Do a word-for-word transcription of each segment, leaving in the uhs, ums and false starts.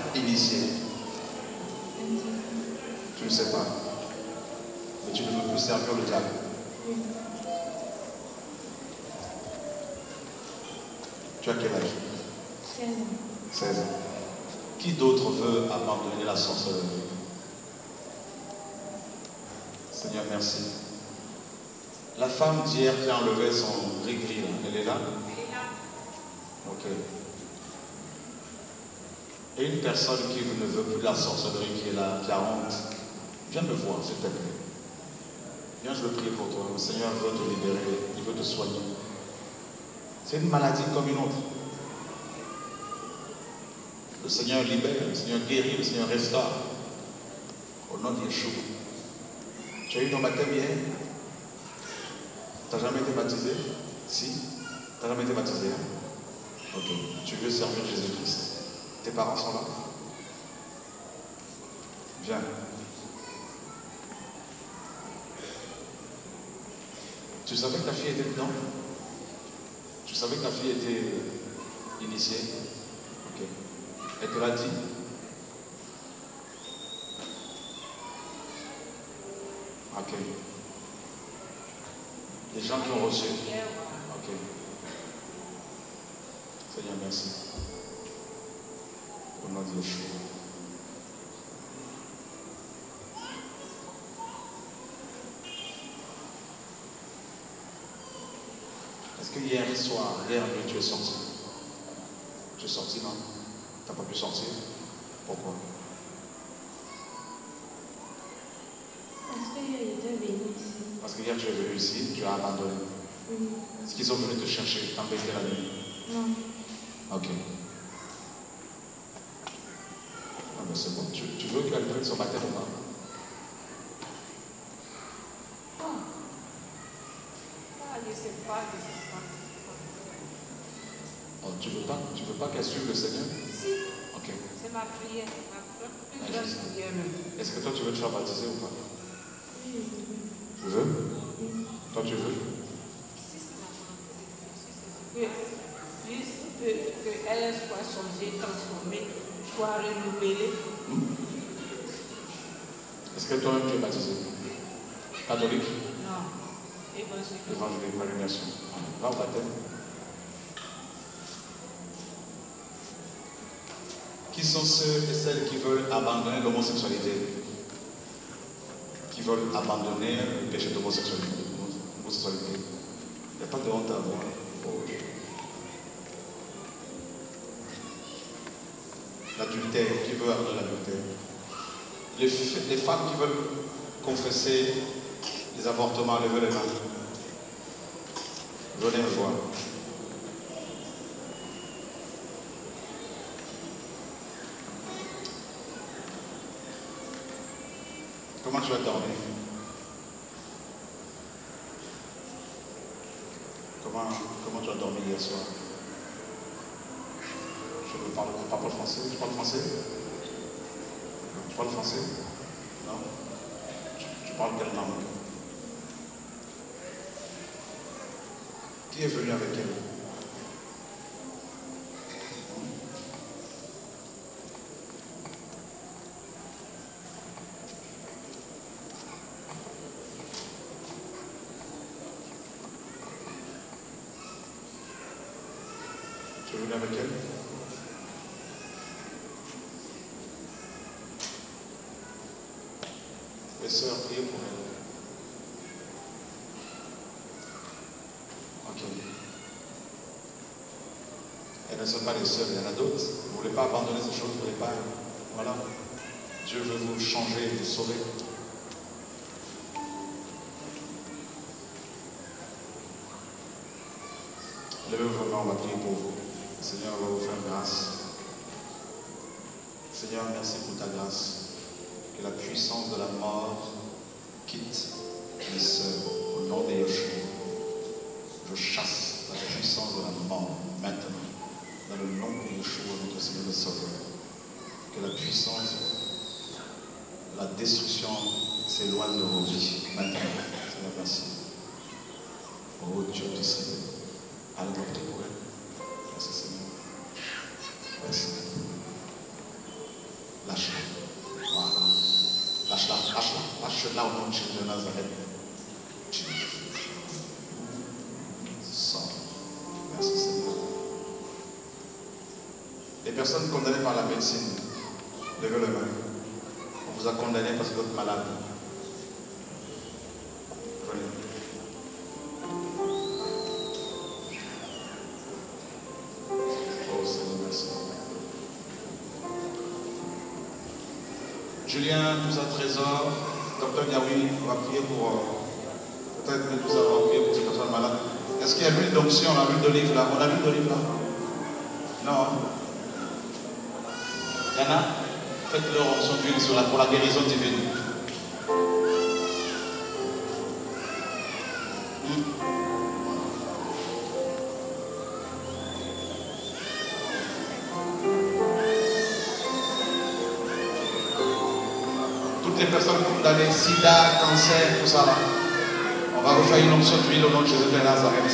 initié? Tu ne sais pas. Mais tu ne veux plus servir le diable. Tu as quel âge? seize ans. seize ans. Qui d'autre veut abandonner la sorcellerie? Seigneur, merci. La femme d'hier qui a enlevé son gris-gris, elle est là? Ok. Et une personne qui ne veut plus de la sorcellerie, qui est là, qui a honte, viens me voir, s'il te plaît. Viens, je veux prier pour toi. Le Seigneur veut te libérer, il veut te soigner. C'est une maladie comme une autre. Le Seigneur libère, le Seigneur guérit, le Seigneur restaure. Au nom de Yeshua. Tu as eu ton baptême hier? Tu n'as jamais été baptisé? Si? Tu n'as jamais été baptisé? Hein? Ok. Tu veux servir Jésus-Christ. Tes parents sont là? Viens. Tu savais que ta fille était dedans? Tu savais que ta fille était initiée? Ok. Elle te l'a dit? Ok. Les gens qui ont reçu? Ok. Seigneur, merci. Au nom de Yeshua. Est-ce que hier soir, hier nuit, tu es sorti? Tu es sorti, non? Tu n'as pas pu sortir? Pourquoi? Parce que hier, il était venu ici. Parce que hier, tu es venu ici, tu as abandonné. Oui. Est-ce qu'ils sont venus te chercher, t'embêter la nuit? Non. Ok. Ah ben c'est bon. Tu, tu veux qu'elle prenne son baptême ou pas? Ah, je ne sais pas, je ne sais pas. Oh, tu veux pas, tu veux pas qu'elle suive le Seigneur? Si. Ok. C'est ma prière, ma plus Ah, grande je sais. prière même. Est-ce que toi tu veux te faire baptiser ou pas? Oui, oui, Tu veux? oui. Toi tu veux? Si c'est la volonté de Dieu, si c'est que, juste que, que elle soit changée, transformée, soit renouvelée. Hmm? Est-ce que toi-même tu es baptisé? Catholique? Non. Évangélique. Évangélique, réunion. Va au baptême. Qui sont ceux et celles qui veulent abandonner l'homosexualité? Qui veulent abandonner le péché d'homosexualité? Il n'y a pas de honte à avoir. Oh. L'adultère, qui veut abandonner l'adultère? Les, les femmes qui veulent confesser les avortements, levez les mains. Venez me voir. Comment tu as dormi? Comment, comment tu as dormi hier soir? Je ne parle pas le français. Tu parles français? Tu parles français? Non? Tu, tu parles quelle langue? Qui est venu avec elle? Tu es venu avec elle? Les sœurs, priez pour elle. Ok. Elles ne sont pas les seules, il y en a d'autres. Vous ne voulez pas abandonner ces choses, vous ne voulez pas. Voilà. Dieu veut vous changer, vous sauver. Levez vos mains, on va prier pour vous. Le Seigneur va vous faire grâce. Seigneur, merci pour ta grâce. Que la puissance de la mort quitte les sœurs au nom de Yeshua. Je chasse la puissance de la mort maintenant, dans le nom de Yeshua, notre Seigneur le Sauveur. Que la puissance, la destruction s'éloigne de vos vies maintenant. Seigneur, merci. Oh Dieu du Seigneur. Allons opter pour elle. Merci Seigneur. Merci. Lâche-la. Voilà. Lâche-la, lâche-la. Lâche-la au nom de Jésus de Nazareth. Sors. Merci Seigneur. Les personnes condamnées par la médecine, levez le main. On vous a condamné parce que vous êtes malade. Venez. Oh Seigneur, merci. Julien, tout ça, Trésor, docteur Niaoui, on va prier pour. Peut-être que nous allons prier pour ces personnes malades. Est-ce qu'il y a l'huile d'onction, la l'huile d'olive là? On a l'huile d'olive là? Non. Il y en a? Faites leur onction d'huile sur la, pour la guérison divine. Hmm. Toutes les personnes condamnées, sida, cancer, tout ça là. On va refaire une onction d'huile au nom de Jésus de Nazareth.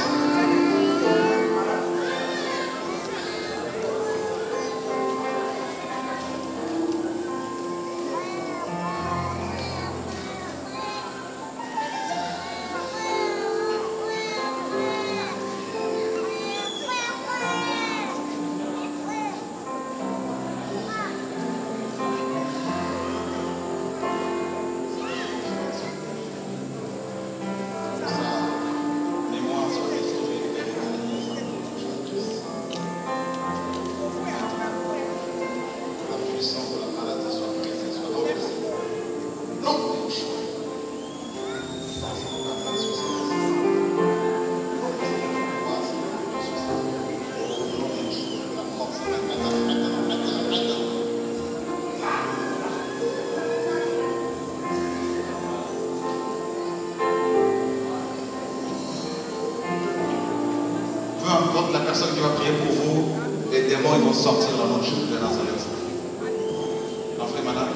La personne qui va prier pour vous, les démons ils vont sortir dans le nom de Jésus de Nazareth. L'enfant est malade.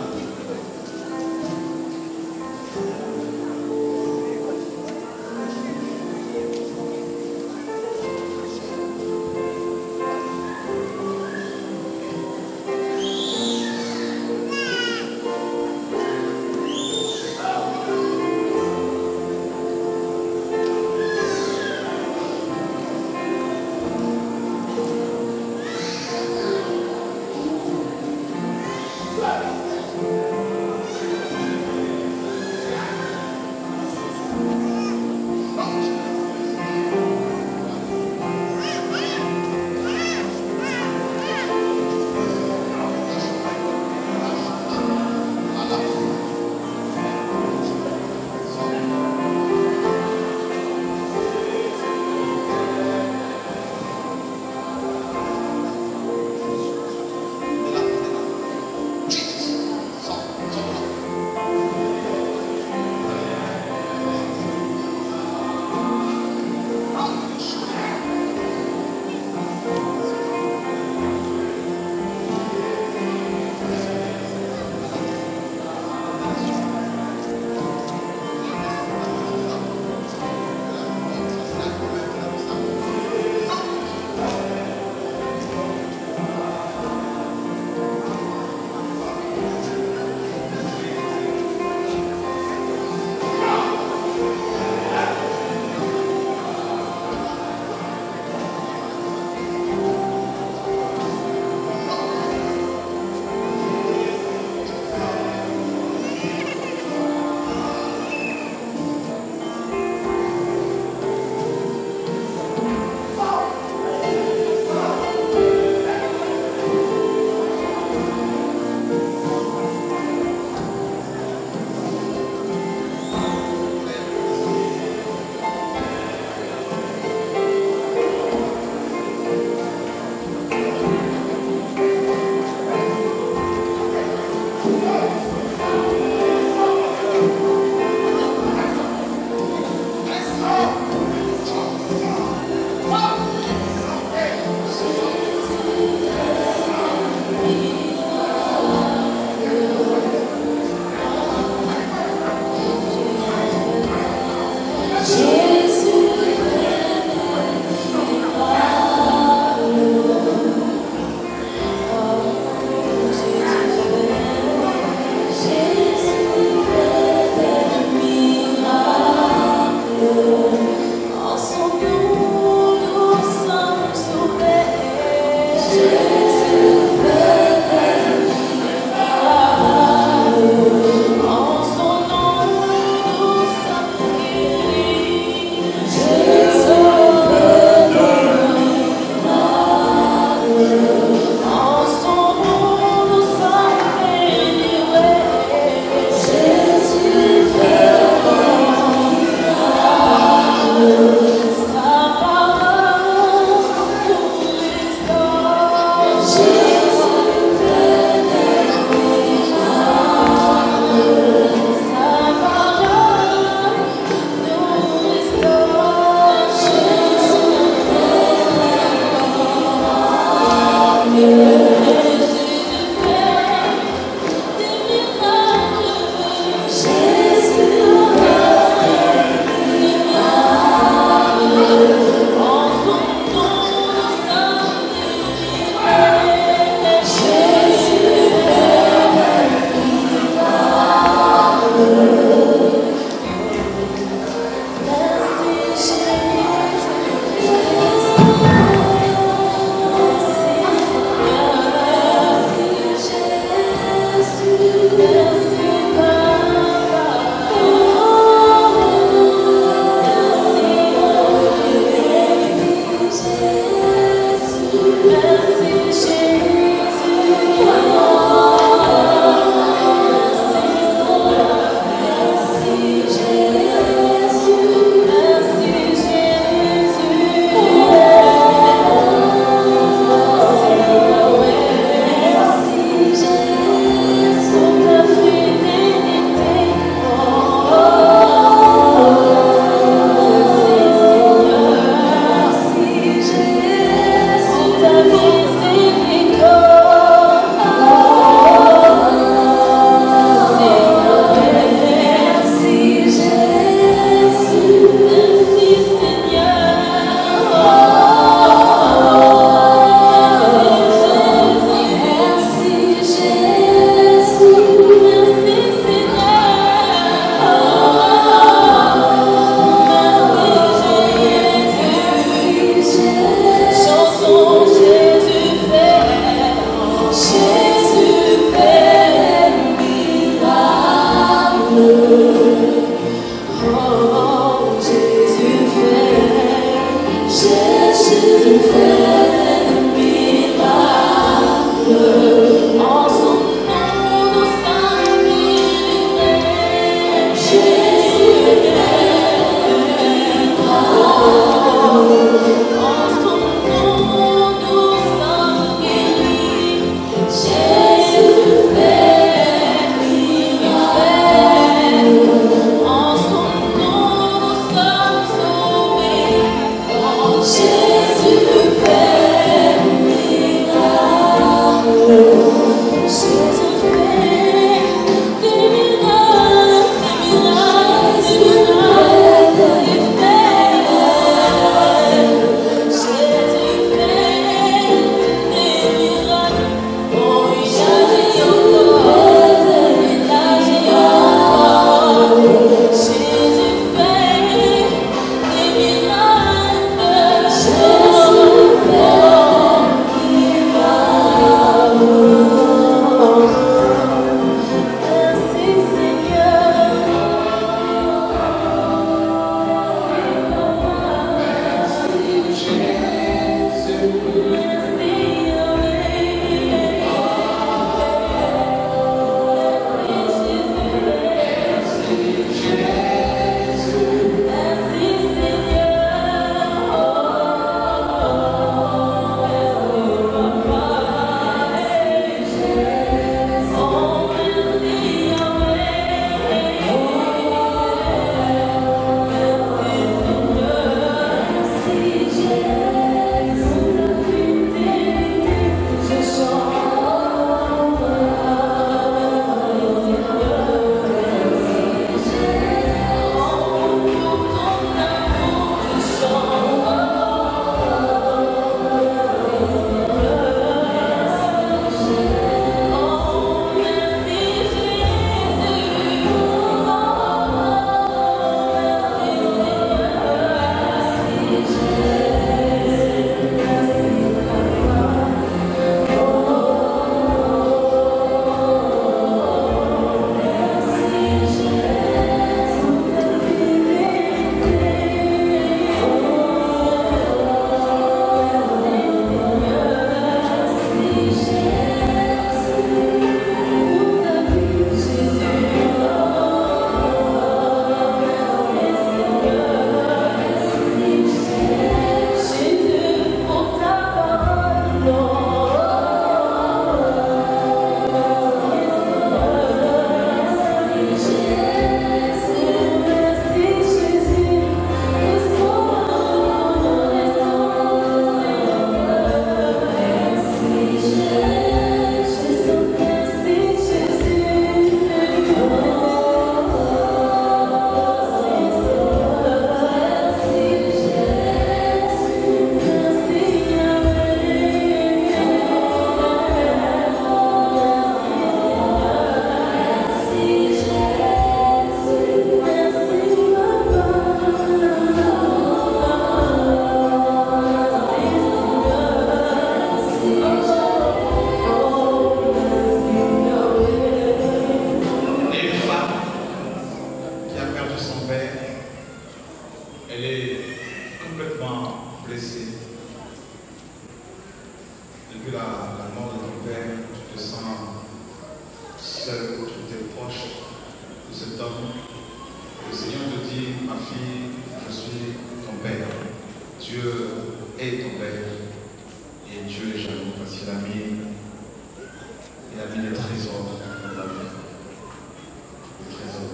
fille, je suis ton père. Dieu est ton père. Et Dieu est jaloux parce qu'il a mis, il a mis les trésors dans ta vie. Les trésors.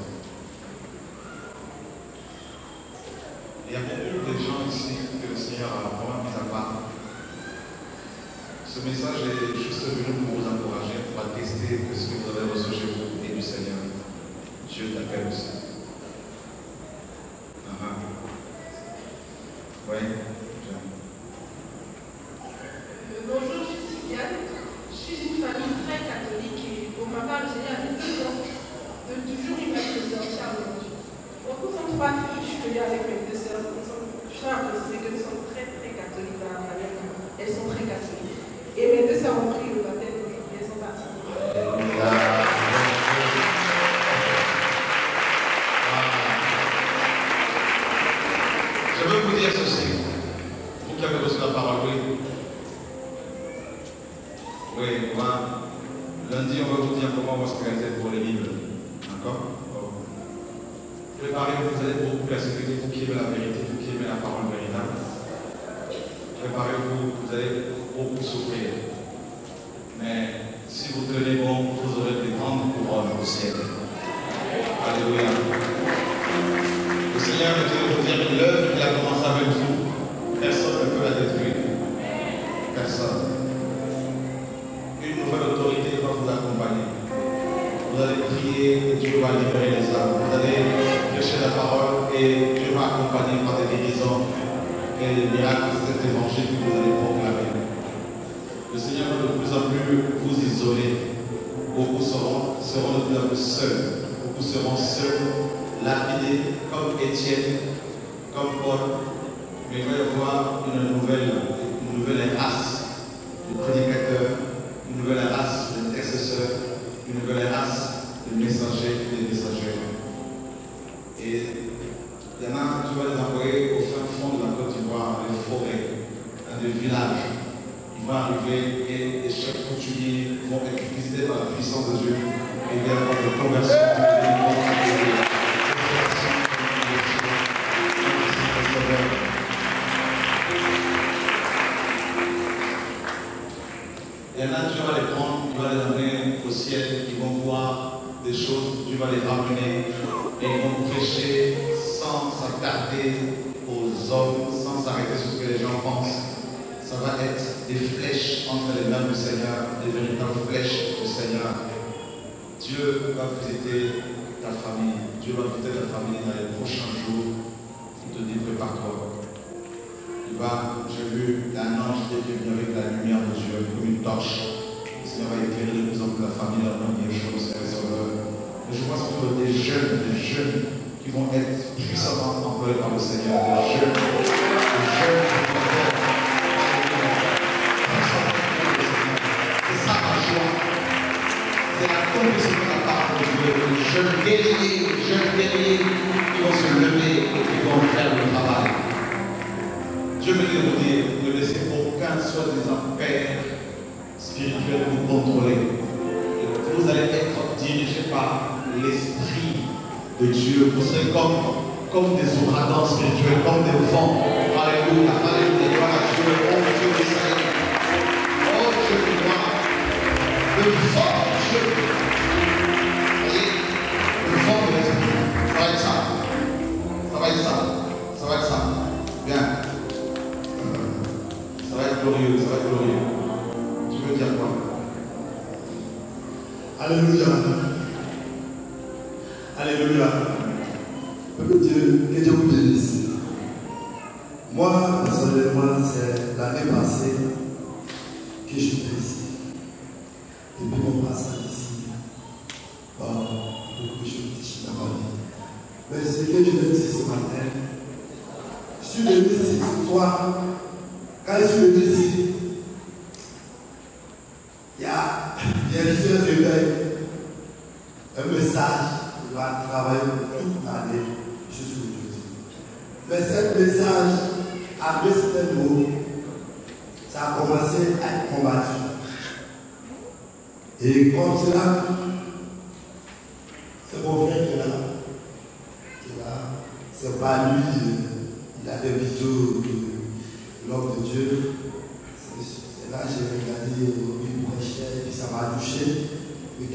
Il y a beaucoup de gens ici que le Seigneur a vraiment mis à part. Ce message est juste venu pour vous encourager, pour attester que ce que vous avez reçu chez vous est du Seigneur. Dieu t'appelle aussi. Uh -huh. Oui. Bonjour, je suis Sylviane. Je suis une famille très catholique et pour ma part, le Seigneur a mis deux ans de toujours y mettre les sœurs charmantes. Donc, nous sommes trois filles, je suis venue avec mes deux sœurs. Je tiens à préciser que nous sommes très très catholiques dans la famille. Elles sont très catholiques. Et mes deux sœurs ont pris le baptême aujourd'hui. Elles sont parties. Je veux vous dire ceci. Vous qui avez reçu la parole, oui. Oui, moi, lundi, on va vous dire comment on va se organiser pour les livres. D'accord? Préparez-vous, vous allez beaucoup persécuter, vous qui aimez la vérité, vous qui aimez la parole véritable. Préparez-vous, vous allez beaucoup souffrir. Mais si vous tenez bon, vous aurez des grandes couronnes au ciel. Alléluia. Le Seigneur veut vous dire que l'œuvre qu'il a commencé avec vous, personne ne peut la détruire. Personne. Une nouvelle autorité va vous accompagner. Vous allez prier et Dieu va libérer les âmes. Vous allez prêcher la parole et Dieu va accompagner par des guérisons et les miracles de cet évangile que vous allez proclamer. Le Seigneur va de plus en plus vous isoler. Beaucoup seront, seront de plus en plus seuls. Beaucoup seront seuls, lapidés, comme Étienne, comme Paul. Mais il va y avoir une nouvelle, une nouvelle race de prédicateurs, une nouvelle race d'intercesseurs, une nouvelle race de messagers et de messagères. Et il y en a, tu vas les envoyer au fin fond de la Côte d'Ivoire, dans les forêts, dans des villages. Ils vont arriver et les chefs coutumiers vont être visités par la puissance de Dieu et il va y avoir des conversions. Il y en a, Dieu va les prendre, il va les amener au ciel, ils vont voir des choses, Dieu va les ramener et ils vont prêcher sans s'attarder aux hommes, sans s'arrêter sur ce que les gens pensent. Ça va être des flèches entre les mains du Seigneur, des véritables flèches du Seigneur. Dieu va visiter ta famille, Dieu va visiter ta famille dans les prochains jours. Il te dit prépare-toi. Il va, j'ai vu un ange qui est venu avec la lumière de Dieu, comme une torche. Le Seigneur va éclairer de plus en plus la famille dans la première chose, frères et sœurs. Et je pense qu'il y a des jeunes, des jeunes qui vont être puissamment employés par le Seigneur, des jeunes, des jeunes qui vont être c'est ça ma joie. C'est la conviction de la part de Dieu. Les jeunes guerriers, les jeunes guerriers qui vont se lever et qui vont faire le travail. Dieu me dit de vous dire, ne laissez aucun soi-disant père spirituel vous contrôler. Vous allez être dirigé par l'Esprit de Dieu. Vous serez comme, comme des ouragans spirituels, comme des vents. Alléluia, alléluia, gloire à Dieu, oh Dieu de Seigneur. Oh Dieu de gloire. Le vent de Dieu. Voyez, le vent de l'Esprit. Ça va être ça. Ça va être ça. Ça va être ça. Bien. Ça va être glorieux, ça va être glorieux. Tu veux dire quoi? Alléluia. Alléluia. Que Dieu, que Dieu vous bénisse. Moi, personnellement, c'est l'année passée que je suis ici. Depuis mon passage ici, bon, beaucoup de choses dans ma vie. Mais ce que je veux dire ce matin, je suis venu ici ce soir. Quand je suis venu ici, il y a bien sûr un message qui va travailler toute l'année jusqu'aujourd'hui. Mais ce message, après ce mot, ça a commencé à être combattu. Et comme cela, c'est mon frère qui est là, qui est là, c'est pas lui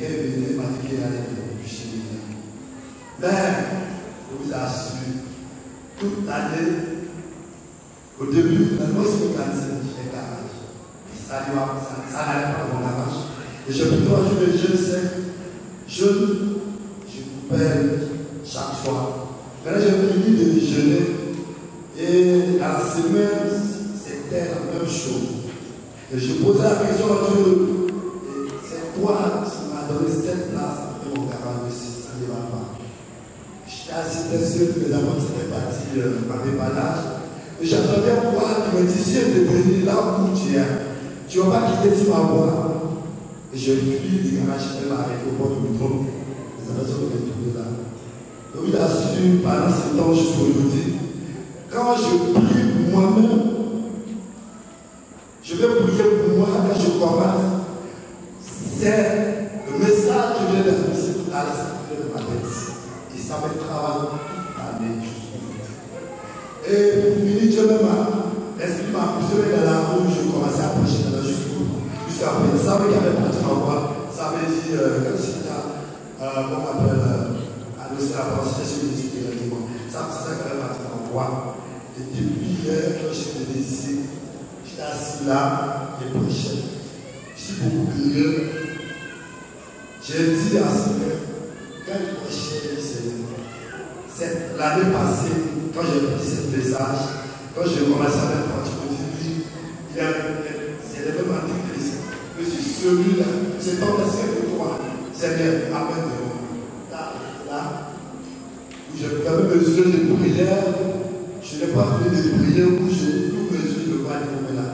quand il venait, il m'a dit qu'il allait me bûcher les mains. Mais, je vous assure, toute l'année, au début, la noce de cancer, j'ai garage. Ça n'allait pas dans mon garage. Et je peux toujours jouer je sais, je, je coupais chaque fois. Maintenant, j'ai fini de déjeuner et la semaine, c'était la même chose. Et je posais la question à Dieu, c'est toi qui m'as donné cette place après mon garage, ça ne va pas. J'étais assis dessus, mes amants étaient partis euh, par des balades. Et j'attendais voir qui me dit, si elle te bénit là où tu es, tu ne vas pas quitter si ma voix. Et je fuis du garage, je vais m'arrêter au bord du bouton. Les amants sont retournés là. Donc il a su, pendant ce temps, je peux vous dire, quand je prie moi-même, je vais prier pour moi quand je commence. C'est le message que je viens d'annoncer tout à l'heure de ma tête. Et ça me travaille toute l'année jusqu'au bout. Et pour finir, Dieu m'a l'esprit m'a poussé dans la rue, je commençais à prêcher dans la jusqu'au bout. Jusqu'à présent, ça veut dire qu'il y avait parti en voix. Ça veut dire, euh, comme si on m'appelle annoncer la parole, c'était sur les études. Ça veut dire qu'il y avait parti en voix. Et depuis hier, quand j'étais ici, j'étais assis là et prêchais. Je suis beaucoup curieux. J'ai dit à ce Seigneur, quand je prêchais le Seigneur, c'est l'année passée, quand j'ai pris ce message, quand j'ai commencé à faire partie politique, il y a c'est le même antichrist. Je suis celui-là, c'est ton esprit de toi, Seigneur, amène-moi. Là, là, où j'ai permis mes yeux de prière, je n'ai pas fait de prière où j'ai tout mes yeux de voir de la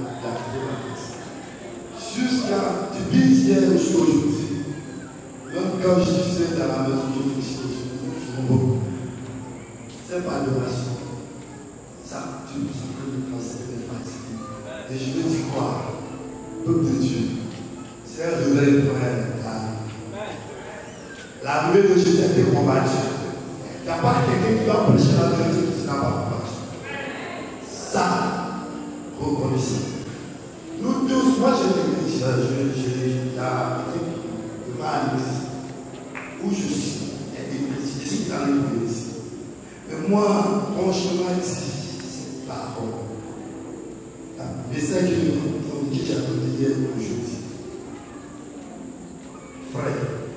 jusqu'à depuis hier jusqu'à aujourd'hui. Même quand je suis seul dans la maison, je fais aujourd'hui. C'est pas l'adoration. Ça, tu nous as fait de penser de fatiguer. Et je me dis quoi? Peuple de Dieu, c'est un réveil pour elle. La ruée de Jésus a été combattue. Il n'y a pas quelqu'un qui va prêcher la vérité qui n'a pas combattu. Ça, reconnaissez. Nous tous, moi je l'ai j'ai la de ma église où je suis, il y a des églises, je suis dans l'église. Mais moi, mon chemin ici, c'est pas bon. Mais c'est que je communiqué, j'ai appris hier aujourd'hui. Frère,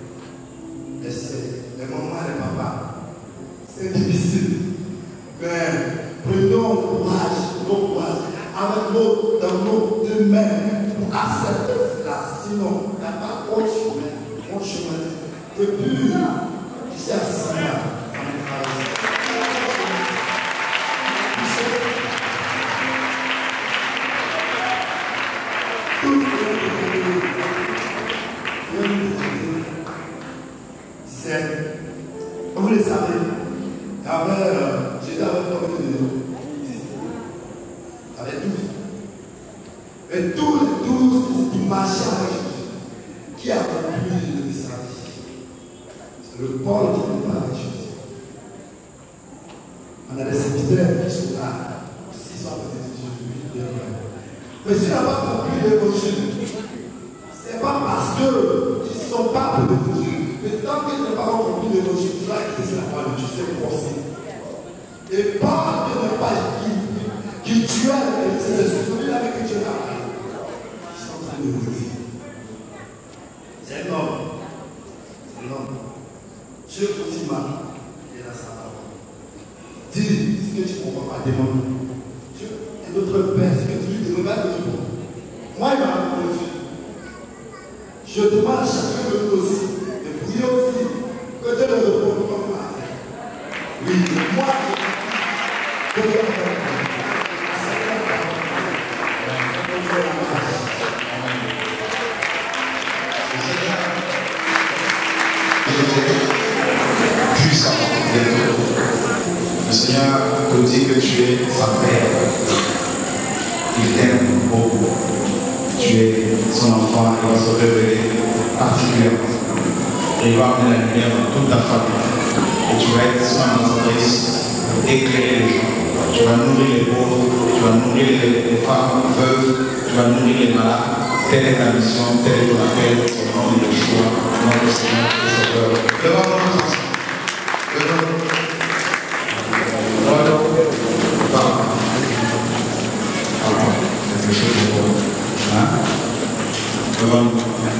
les mamans et les papas, c'est difficile. Mais prenons courage, nos courage, avec nos, dans nos deux mains pour accepter cela. Sinon, il n'y a pas autre chemin. Mon chemin, depuis ici à Sina, ça me traverse. C'est, comme vous le savez, j'étais avec combien de avec douze. Et tous les douze qui marchaient avec Jésus, qui a compris le message, c'est le Paul qui n'est pas avec Jésus. On a des serviteurs qui sont là, six ans de Jésus. Mais s'ils n'ont pas compris l'évangile, ce n'est pas parce qu'ils ne sont pas pour l'évangile. Mais tant qu'ils n'ont pas compris l'évangile, tu vas quitter la parole de Dieu, c'est possible. Et Paul ne pas qui, qui tuait, c'est celui-là avec qui Dieu l'a parlé. Ils sont en train de vous dire. C'est un homme. C'est un homme. Dieu aussi m'a il est dans sa parole. Dis ce que tu ne comprends pas, demande. Dieu est notre Père, ce que tu lui demandes, va te répondre. Moi, il m'a répondu. Je demande à chacun de nous aussi, de prier aussi, que Dieu le réponde comme il m'a fait. Oui, moi, je vais faire. Puissant, le Seigneur te dit que tu es sa mère. Il t'aime beaucoup. Tu es son enfant, il va se révéler particulièrement. Et il va amener la lumière dans toute ta famille. Et tu vas être son ambassadrice pour éclairer les gens. Tu vas nourrir les pauvres, tu vas nourrir les, les femmes veuves, tu vas nourrir les malades. Telle est ta mission, tel est ton appel, au nom de Yeshua. notre Seigneur et Sauveur. Levons nos mains. Levons. Pardon. Pardon. Quelque chose de bon. Hein? Levons.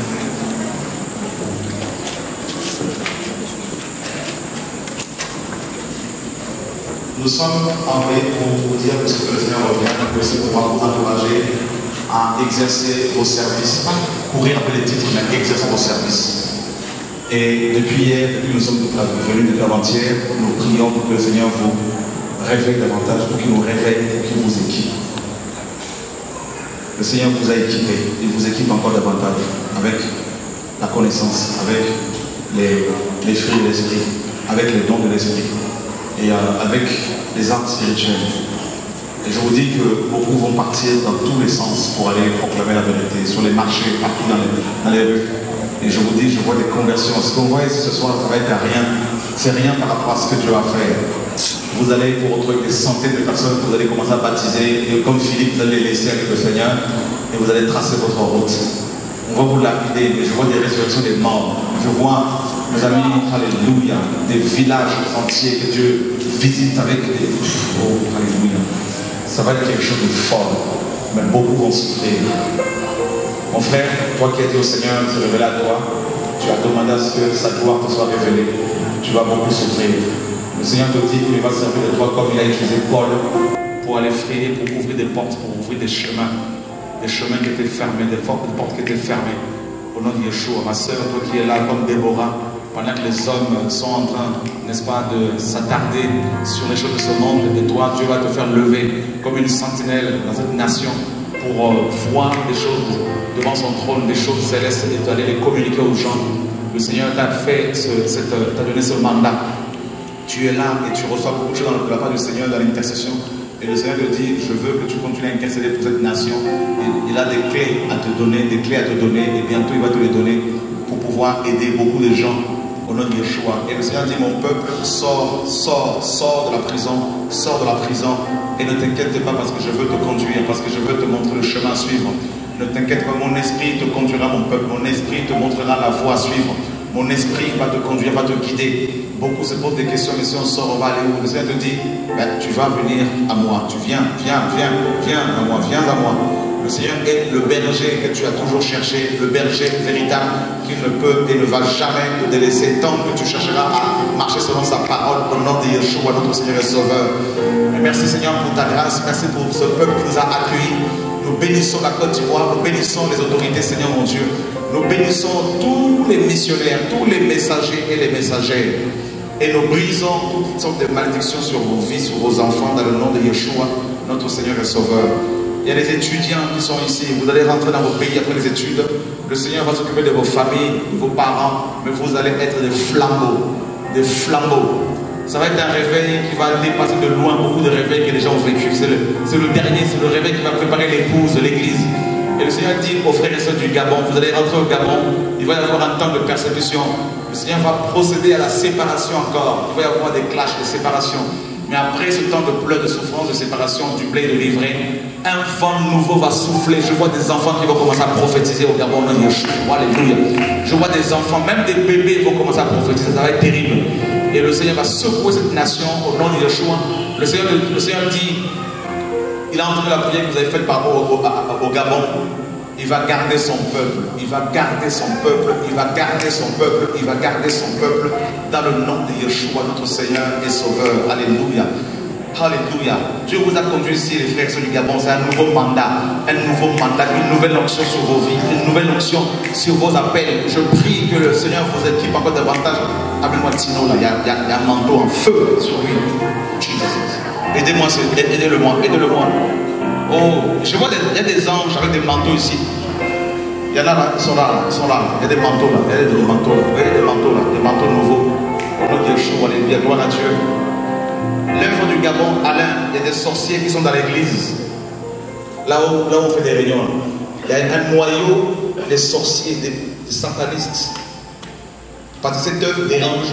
Nous sommes envoyés pour vous dire que ce que le Seigneur revient, que c'est pour vous encourager à exercer vos services, pas courir après les titres, mais exercer vos services. Et depuis hier, depuis que nous sommes venus depuis avant-hier, nous prions pour que le Seigneur vous réveille davantage, pour qu'il nous réveille, pour qu'il vous équipe. Le Seigneur vous a équipé, il vous équipe encore davantage avec la connaissance, avec les, les fruits de l'esprit, avec les dons de l'esprit et euh, avec les arts spirituels. Et je vous dis que beaucoup vont partir dans tous les sens pour aller proclamer la vérité, sur les marchés, partout dans les, dans les rues. Et je vous dis, je vois des conversions. Ce qu'on voit ici ce soir, ça va être à rien. C'est rien par rapport à ce que Dieu va faire. Vous allez vous retrouver avec des centaines de personnes que vous allez commencer à baptiser. Et comme Philippe, vous allez les laisser avec le Seigneur. Et vous allez tracer votre route. On va vous lapider, mais je vois des résurrections des morts. Je vois, mes amis, alléluia, des villages entiers que Dieu visite avec des... Oh, alléluia. Ça va être quelque chose de fort. Mais beaucoup vont souffrir. Mon frère, toi qui as dit au Seigneur de se révéler à toi, tu as demandé à ce que sa gloire te soit révélée. Tu vas beaucoup souffrir. Le Seigneur te dit qu'il va servir de toi comme il a utilisé Paul pour aller frayer, pour ouvrir des portes, pour ouvrir des chemins. Des chemins qui étaient fermés, des portes qui étaient fermées. Au nom de Yeshua, ma soeur, toi qui es là comme Déborah, pendant que les hommes sont en train, n'est-ce pas, de s'attarder sur les choses de ce monde, et toi, Dieu va te faire lever comme une sentinelle dans cette nation pour euh, voir des choses devant son trône, des choses célestes, et d'aller les communiquer aux gens. Le Seigneur t'a fait, t'a donné ce mandat. Tu es là et tu reçois beaucoup de choses de la part du Seigneur dans l'intercession. Et le Seigneur te dit, je veux que tu continues à intercéder pour cette nation. Et il a des clés à te donner, des clés à te donner, et bientôt il va te les donner pour pouvoir aider beaucoup de gens au nom de Yeshua. Et le Seigneur dit, mon peuple, sors, sors, sors de la prison, sors de la prison, et ne t'inquiète pas parce que je veux te conduire, parce que je veux te montrer le chemin à suivre. Ne t'inquiète pas, mon esprit te conduira, mon peuple, mon esprit te montrera la voie à suivre. Mon esprit va te conduire, va te guider. Beaucoup se posent des questions, mais si on sort, on va aller où? Le Seigneur te dit, ben, tu vas venir à moi. Tu viens, viens, viens, viens à moi, viens à moi. Le Seigneur est le berger que tu as toujours cherché, le berger véritable qui ne peut et ne va jamais te délaisser tant que tu chercheras à marcher selon sa parole au nom de Yeshua, notre Seigneur et Sauveur. Et merci Seigneur pour ta grâce, merci pour ce peuple qui nous a accueillis. Nous bénissons la Côte d'Ivoire, nous bénissons les autorités, Seigneur mon Dieu. Nous bénissons tous les missionnaires, tous les messagers et les messagères. Et nous brisons toutes sortes de malédictions sur vos vies, sur vos enfants, dans le nom de Yeshua, notre Seigneur et Sauveur. Il y a des étudiants qui sont ici. Vous allez rentrer dans vos pays après les études. Le Seigneur va s'occuper de vos familles, de vos parents, mais vous allez être des flambeaux. Des flambeaux. Ça va être un réveil qui va dépasser de loin beaucoup de réveils que les gens ont vécu. C'est le, le dernier, c'est le réveil qui va préparer l'épouse de l'église. Et le Seigneur dit aux frères et sœurs du Gabon, vous allez rentrer au Gabon, il va y avoir un temps de persécution. Le Seigneur va procéder à la séparation encore. Il va y avoir des clashs de séparation. Mais après ce temps de pleurs, de souffrance, de séparation, du blé de livrer, un vent nouveau va souffler. Je vois des enfants qui vont commencer à prophétiser au Gabon. Alléluia. Je vois des enfants, même des bébés vont commencer à prophétiser. Ça va être terrible. Et le Seigneur va secouer cette nation au nom de Yeshua. Le Seigneur, le Seigneur dit, il a entendu la prière que vous avez faite par rapport au, au, au Gabon. Il va garder son peuple, il va garder son peuple, il va garder son peuple, il va garder son peuple dans le nom de Yeshua, notre Seigneur et Sauveur. Alléluia. Alléluia. Dieu vous a conduit ici, les frères du Gabon. C'est un nouveau mandat, un nouveau mandat, une nouvelle onction sur vos vies, une nouvelle onction sur vos appels. Je prie que le Seigneur vous équipe encore davantage. Appelez-moi Tino, là, il y, a, il y a un manteau en feu sur lui. Aidez-moi, aidez-le-moi, aidez-le-moi. Oh, je vois, des, il y a des anges avec des manteaux ici. Il y en a là, ils sont là, ils sont là. Il y a des manteaux là, il y a des manteaux là. Vous voyez des manteaux là, des manteaux nouveaux. Au nom de Yeshua, alléluia, gloire à Dieu. L'œuvre du Gabon, Alain, il y a des sorciers qui sont dans l'église. Là où, là où on fait des réunions. Il y a un noyau des sorciers, des, des satanistes. Parce que cette œuvre dérange.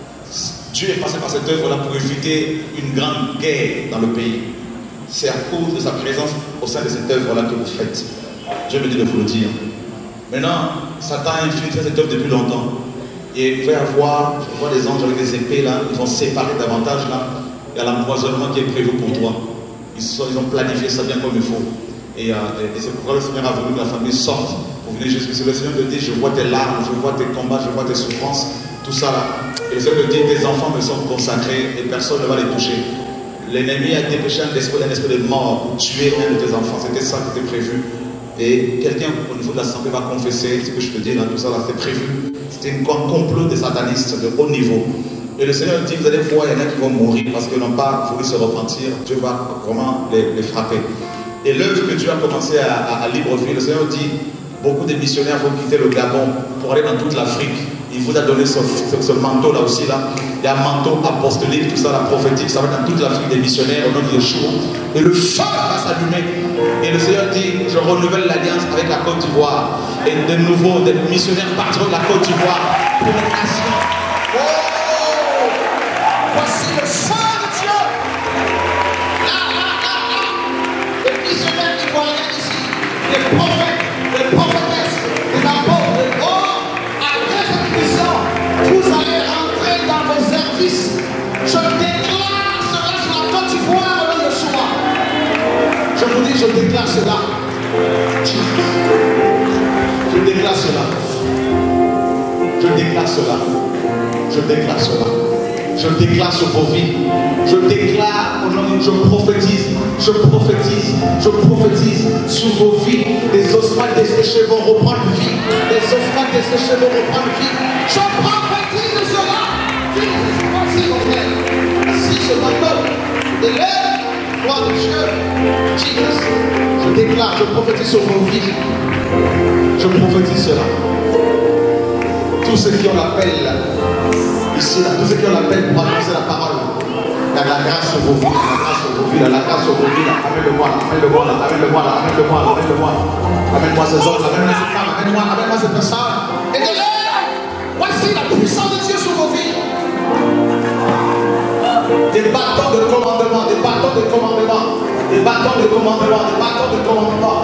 Dieu est passé par cette œuvre-là pour éviter une grande guerre dans le pays. C'est à cause de sa présence au sein de cette œuvre-là que vous faites. Dieu me dit de vous le dire. Maintenant, Satan a infiltré cette œuvre depuis longtemps. Et il va y avoir, je vois des anges avec des épées là, ils vont séparer davantage là. Il y a l'empoisonnement qui est prévu pour toi. Ils, sont, ils ont planifié ça bien comme il faut. Et, euh, et c'est pourquoi le Seigneur a voulu que la famille sorte pour venir Jésus. Le Seigneur te dit, je vois tes larmes, je vois tes combats, je vois tes souffrances, tout ça là. Et le Seigneur te dit, tes enfants me sont consacrés et personne ne va les toucher. L'ennemi a dépêché un esprit, un esprit de mort pour tuer un de tes enfants. C'était ça qui était prévu. Et quelqu'un au niveau de la santé va confesser ce que je te dis là, tout ça là, c'était prévu. C'était un complot des satanistes de haut niveau. Et le Seigneur dit, vous allez voir, il y en a qui vont mourir parce qu'ils n'ont pas voulu se repentir. Dieu va vraiment les, les frapper. Et l'œuvre que Dieu a commencé à, à, à Libreville, le Seigneur dit, beaucoup de missionnaires vont quitter le Gabon pour aller dans toute l'Afrique. Il vous a donné ce, ce, ce manteau là aussi là. Il y a un manteau apostolique, tout ça, la prophétique, ça va dans toute l'Afrique des missionnaires au nom de Yeshua. Et le feu va s'allumer. Et le Seigneur dit, je renouvelle l'alliance avec la Côte d'Ivoire. Et de nouveau, des missionnaires partiront de la Côte d'Ivoire pour les nations. Oh! Voici le feu de Dieu. Là, là, là, là. Les missionnaires ivoiriens ici, les prophètes, les prophétesses, les apôtres, les oh, après cette mission, vous allez rentrer dans vos services. Je déclare cela sur la Côte d'Ivoire au nom de Yeshua. Je vous dis, je déclare cela. Je déclare cela. Je déclare cela. Je déclare cela. Je déclare sur vos vies. Je déclare au nom de Dieu, je prophétise. Je prophétise. Je prophétise sur vos vies. Les ossements desséchés vont reprendre vie. Les ossements desséchés vont reprendre vie. Je prophétise cela. Voici mon frère. Si ce matin, de l'air, gloire de Dieu, Jesus, je déclare, je prophétise sur vos vies. Je prophétise cela. Tous ceux qui ont l'appel ici, là, tous ceux qui ont l'appel pour annoncer la parole, il y a la grâce sur vos vies, la grâce sur vos vies, la grâce sur vos vies. Amène-le-moi, amène-le-moi, amène-le-moi, amène-le-moi, amène-le-moi. Amène-moi ces hommes, amène-moi ces femmes, amène-moi, amène-moi ces personnes. Et de l'air, voici la puissance de Dieu sur vos vies. Des bâtons de commandement, des bâtons de commandement, des bâtons de commandement, des bâtons de commandement.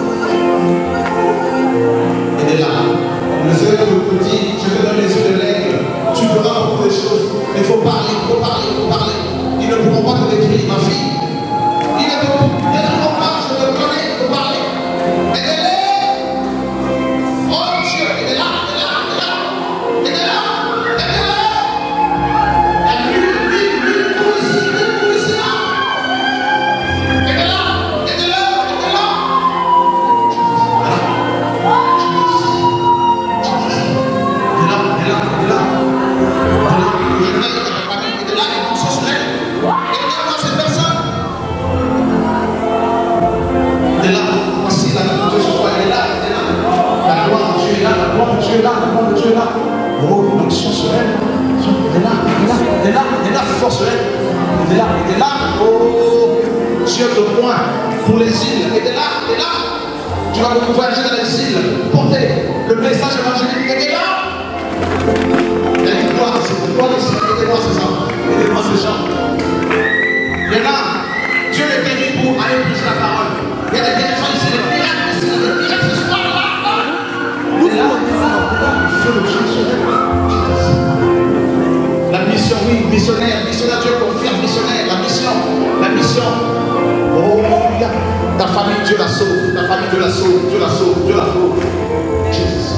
Et de là, le Seigneur te dit, je te donne les yeux de l'aigle, tu feras beaucoup de choses. Mais il faut parler, il faut parler, il faut parler. Ils ne pourront pas te détruire, ma fille. Ils ne pourront pas, je te connais, il faut parler. Et de là, oh Dieu, il est là, il est là, il est là, il est là, il est là. Et lui, lui, lui, lui, ici, lui, lui, ici, là. Il est là, il est là, il est là. Tu es là, la gloire de Dieu est là. Oh, une onction sur elle. Elle est là, elle est là, elle est là, elle est là, force sur elle. Elle est là, elle est là. Oh, Dieu de point pour les îles. Elle est là, elle est là. Tu vas pouvoir agir dans les îles. Porter le message évangélique. Elle est là. Aide-moi, c'est toi ici. Aidez-moi ces gens. Aidez-moi ces gens. Il est là. Dieu est béni pour aller prêcher la parole. Il y a des guérisons ici, des miracles ici, des miracles ce soir là. Il est là. La mission, oui, missionnaire, missionnaire, Dieu confirme, missionnaire, la mission, la mission. Oh, ta famille, Dieu la sauve, ta famille, Dieu la sauve, Dieu la sauve, Dieu la sauve. Jesus.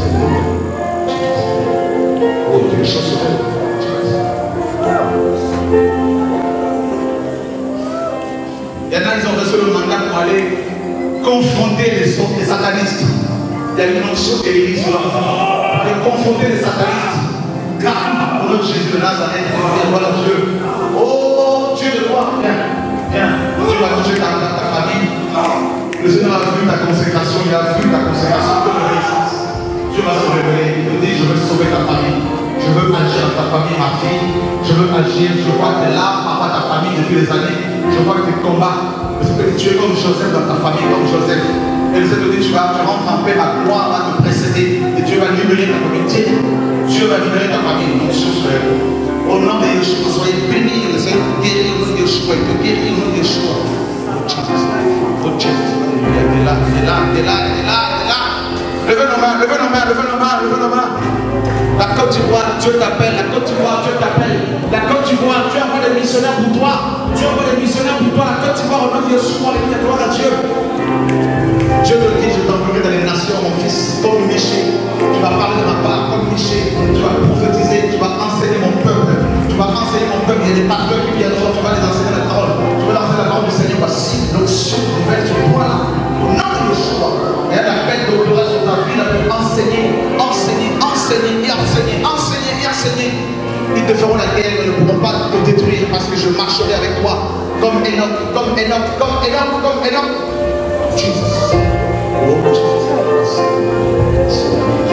Oh, quelque chose sur elle. Il y en a, ils ont reçu le mandat pour aller confronter les, les satanistes. Il y a une onction qui est l'église là. De confronter les satanistes. Car au nom de Jésus de Nazareth, voilà Dieu. Oh Dieu de gloire, viens, viens. Dieu va toucher ta, ta, ta famille. Le Seigneur a vu ta consécration, il a vu ta consécration de l'obéissance. Dieu va se révéler. Il te dit, je veux sauver ta famille. Je veux agir dans ta famille, ma fille. Je veux agir. Je vois que tu es là, papa, ta famille depuis des années. Je vois que tu combats. Parce que tu es comme Joseph dans ta famille, comme Joseph. Et le Seigneur te dit, tu vas, tu rentres en paix, ma gloire va te précéder. Et Dieu va libérer ta famille. Dieu va libérer ta famille. Donc, au nom de Yeshua, soyez bénis. Le Seigneur guérit au nom de Yeshua. Il te guérit au nom de Yeshua. Oh, Jesus. Il est là, il est là, il est là, il est là, il est là. Levez nos mains, levez nos mains, levez nos mains. Dieu t'appelle. La Côte d'Ivoire, Dieu t'appelle. La Côte d'Ivoire, Dieu envoie des missionnaires pour toi. Dieu envoie des missionnaires pour toi. La Côte d'Ivoire, au nom de Yeshua, la gloire à Dieu. Dieu te dit, je t'enverrai dans les nations, mon fils, comme Miché. Tu vas parler de ma part, comme Miché. Tu vas prophétiser, tu vas enseigner mon peuple. Tu vas enseigner mon peuple. Il y a des pasteurs qui viendront, tu vas les enseigner la parole. Tu vas leur enseigner la parole du Seigneur. Voici l'option nouvelle sur toi là. Au nom de Yeshua. Il y a la peine doctorat sur ta vie là pour enseigner, enseigner, enseigner et enseigner, enseigner et enseigner. Ils te feront la guerre, ils ne pourront pas te détruire parce que je marcherai avec toi. Comme Enoch, comme Enoch, comme Enoch, comme Enoch. Jesus. Oh, Jesus.